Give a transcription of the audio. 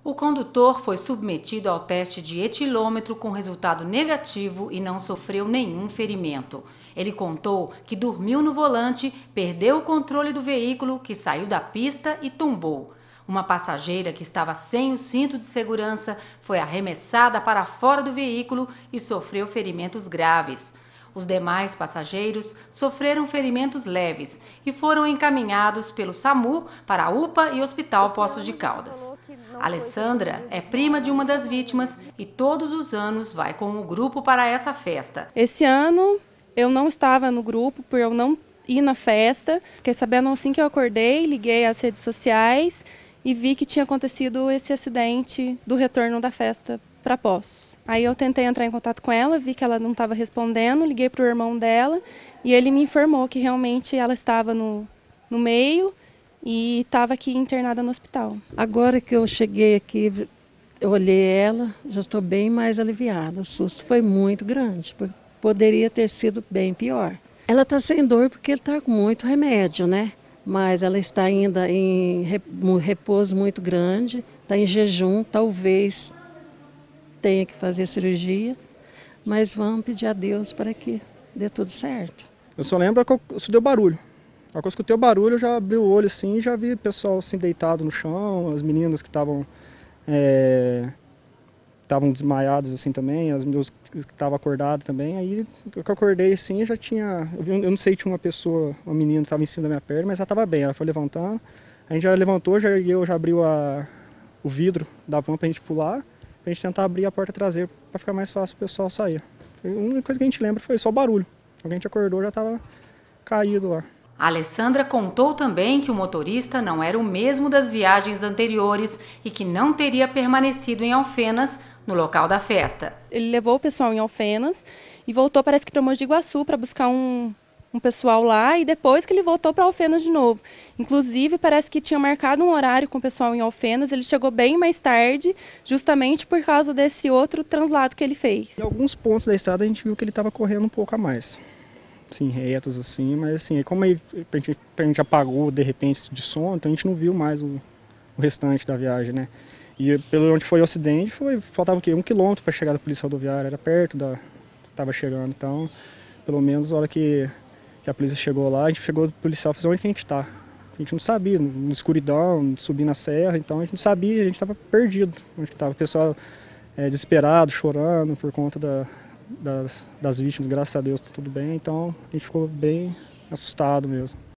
O condutor foi submetido ao teste de etilômetro com resultado negativo e não sofreu nenhum ferimento. Ele contou que dormiu no volante, perdeu o controle do veículo, que saiu da pista e tombou. Uma passageira que estava sem o cinto de segurança foi arremessada para fora do veículo e sofreu ferimentos graves. Os demais passageiros sofreram ferimentos leves e foram encaminhados pelo SAMU para a UPA e Hospital Poços de Caldas. Alessandra é prima de uma das vítimas e todos os anos vai com o grupo para essa festa. Esse ano eu não estava no grupo por eu não ir na festa. Fiquei sabendo assim que eu acordei, liguei às redes sociais e vi que tinha acontecido esse acidente do retorno da festa para Poços. Aí eu tentei entrar em contato com ela, vi que ela não estava respondendo, liguei para o irmão dela e ele me informou que realmente ela estava no meio e estava aqui internada no hospital. Agora que eu cheguei aqui, eu olhei ela, já estou bem mais aliviada. O susto foi muito grande, poderia ter sido bem pior. Ela está sem dor porque ele está com muito remédio, né? Mas ela está ainda em repouso muito grande, está em jejum, talvez tenha que fazer cirurgia, mas vamos pedir a Deus para que dê tudo certo. Eu só lembro que isso deu barulho. Quando eu escutei o barulho, eu já abri o olho assim, já vi o pessoal assim deitado no chão, as meninas que estavam desmaiadas assim também, as meninas que estavam acordadas também. Aí que eu acordei assim, já tinha, eu não sei, tinha uma pessoa, uma menina que estava em cima da minha perna, mas ela estava bem, ela foi levantando. A gente já levantou, eu já abriu o vidro da van para a gente pular, pra gente tentar abrir a porta traseira para ficar mais fácil o pessoal sair. A única coisa que a gente lembra foi só o barulho. Quando a gente acordou já estava caído lá. A Alessandra contou também que o motorista não era o mesmo das viagens anteriores e que não teria permanecido em Alfenas, no local da festa. Ele levou o pessoal em Alfenas e voltou, parece que para Mogi Guaçu, para buscar um pessoal lá, e depois que ele voltou para Alfenas de novo. Inclusive, parece que tinha marcado um horário com o pessoal em Alfenas, ele chegou bem mais tarde, justamente por causa desse outro translado que ele fez. Em alguns pontos da estrada a gente viu que ele estava correndo um pouco a mais, assim, retas assim, mas assim, como a gente apagou de repente de som, então a gente não viu mais o restante da viagem, né? E pelo onde foi o acidente, faltava o quê? 1 quilômetro para chegar da polícia rodoviária, era perto estava chegando, então pelo menos a hora que a polícia chegou lá, a gente chegou do policial e falou: onde que a gente está? A gente não sabia, na escuridão, subindo na serra, então a gente não sabia, a gente estava perdido. Onde estava o pessoal desesperado, chorando por conta das vítimas, graças a Deus tá tudo bem, então a gente ficou bem assustado mesmo.